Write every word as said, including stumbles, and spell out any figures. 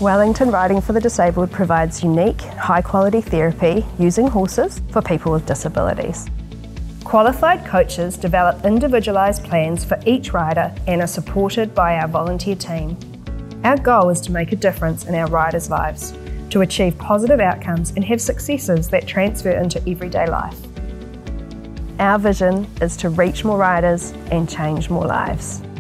Wellington Riding for the Disabled provides unique, high-quality therapy using horses for people with disabilities. Qualified coaches develop individualised plans for each rider and are supported by our volunteer team. Our goal is to make a difference in our riders' lives, to achieve positive outcomes and have successes that transfer into everyday life. Our vision is to reach more riders and change more lives.